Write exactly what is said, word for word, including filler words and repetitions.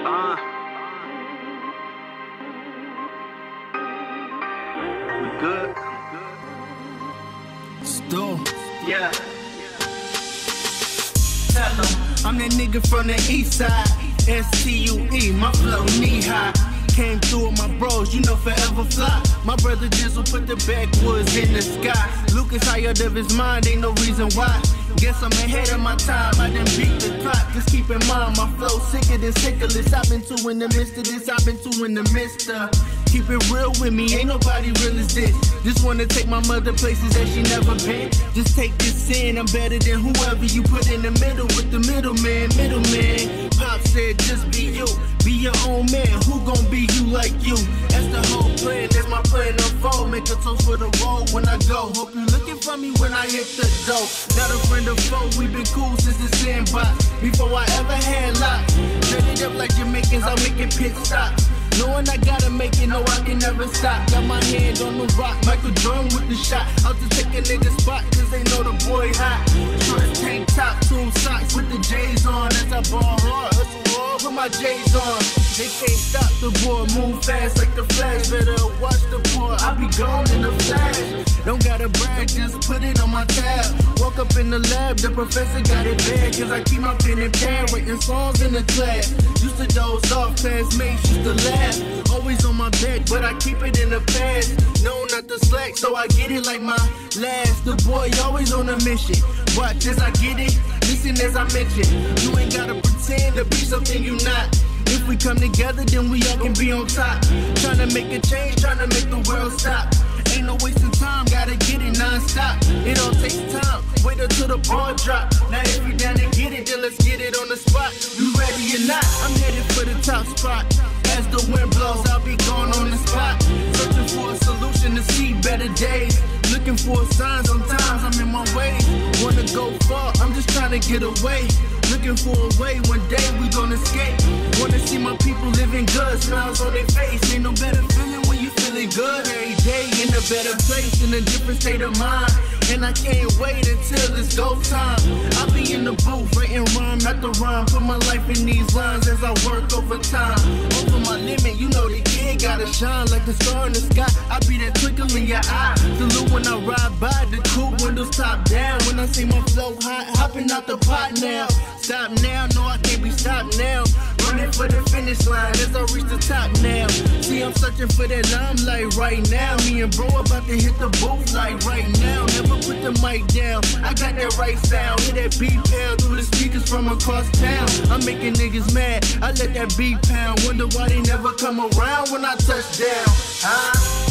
Uh. We good? Still. Yeah. I'm that nigga from the east side. S T U E, my flow knee high. Came through with my bros, you know forever fly. My brother Jizzle put the backwoods in the sky. Lucas high out of his mind, ain't no reason why. Guess I'm ahead of my time, I done beat the clock. Just keep in mind, my flow sicker than syphilis. I've been too in the midst of this, I've been too in the midst of. Keep it real with me, ain't nobody real as this. Just wanna take my mother places that she never been. Just take this in, I'm better than whoever you put in the middle with the middleman, middleman. Pop said just be you, be your own man, who gon' be you like you? That's the whole plan, that's my plan unfold. Make a toast for the road when I go. Hope you looking for me when I hit the door. Not a friend or foe, we been cool since the sandbox. Before I ever had locks. Turn it up like Jamaicans, I'm making pit stops. Knowing I gotta make it, no I can never stop. Got my hand on the rock, Michael Jordan with the shot. Out to take a nigga spot, cause they know the boy hot. Short tank top, two socks with the J's on. As I ball hard, hustle hard with my J's on. They can't stop the boy, move fast like the Flash. Better watch the boy, I be gone in the flash. Don't gotta brag, just put it on my tab. Walk up in the lab, the professor got it bad. Cause I keep my pen and pad, writing songs in the class. Used to doze off, classmates used to laugh. Always on my back, but I keep it in the past. No, not the slack, so I get it like my last. The boy always on a mission. Watch as I get it, listen as I mention. You ain't gotta pretend to be something you not. If we come together, then we all can be on top. Tryna make a change, tryna make the world stop. Ain't no wasting time, gotta get it non-stop. It all takes time, wait until the ball drop. Now if you down to get it, then let's get it on the spot. You ready or not, I'm headed for the top spot. As the wind blows, I'll be gone on the spot. Searching for a solution to see better days. Looking for signs, sometimes I'm in my way. Wanna go far, I'm just trying to get away. Looking for a way, one day we gonna escape. Wanna see my people living good, smiles on their face. Ain't no better feeling when you feeling good. Every day in a better place, in a different state of mind. And I can't wait until it's go time. I'll be in the booth, writing rhyme after rhyme. Put my life in these lines as I work overtime. Over my limit, you know the kid gotta shine like the star in the sky. I be that twinkle in your eye. Salute when I ride by, the coupe windows top down. When I see my flow hot, hopping out the pot now. Stop now, no I can't be stopped now. Running for the finish line as I reach the top now. See I'm searching for that limelight right now. Me and bro about to hit the booth like right now. Never put the mic down, I got that right sound. Hear that beat pound through the speakers from across town. I'm making niggas mad, I let that beat pound. Wonder why they never come around when I touch down, huh?